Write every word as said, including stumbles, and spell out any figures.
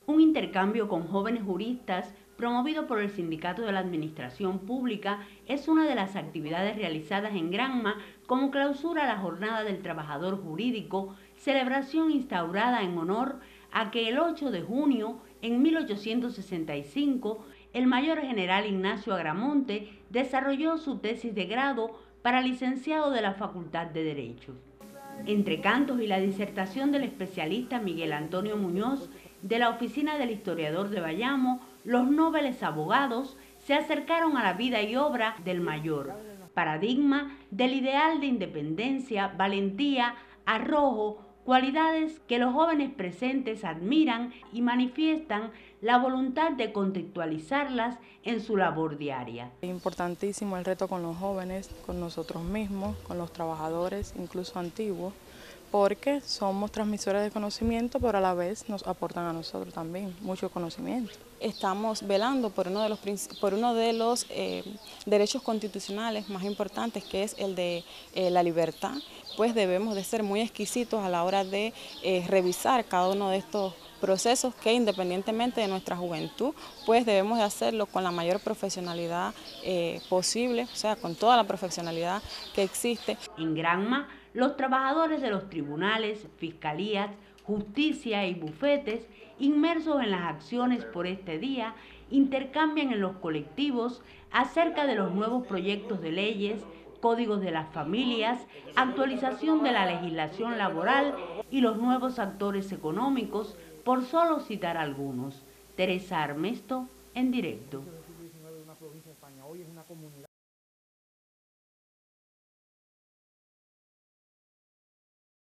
Un intercambio con jóvenes juristas promovido por el Sindicato de la Administración Pública es una de las actividades realizadas en Granma como clausura a la Jornada del Trabajador Jurídico, celebración instaurada en honor a que el ocho de junio en mil ochocientos sesenta y cinco el mayor general Ignacio Agramonte desarrolló su tesis de grado para licenciado de la Facultad de Derecho. Entre cantos y la disertación del especialista Miguel Antonio Muñoz de la Oficina del Historiador de Bayamo, los nobles abogados se acercaron a la vida y obra del mayor, paradigma del ideal de independencia, valentía, arrojo, cualidades que los jóvenes presentes admiran y manifiestan la voluntad de contextualizarlas en su labor diaria. Es importantísimo el reto con los jóvenes, con nosotros mismos, con los trabajadores, incluso antiguos, porque somos transmisores de conocimiento, pero a la vez nos aportan a nosotros también mucho conocimiento. Estamos velando por uno de los, por uno de los eh, derechos constitucionales más importantes, que es el de eh, la libertad, pues debemos de ser muy exquisitos a la hora de eh, revisar cada uno de estos procesos que, independientemente de nuestra juventud, pues debemos de hacerlo con la mayor profesionalidad eh, posible, o sea, con toda la profesionalidad que existe. En Granma, los trabajadores de los tribunales, fiscalías, justicia y bufetes, inmersos en las acciones por este día, intercambian en los colectivos acerca de los nuevos proyectos de leyes, códigos de las familias, actualización de la legislación laboral y los nuevos actores económicos, por solo citar algunos. Teresa Armesto, en directo.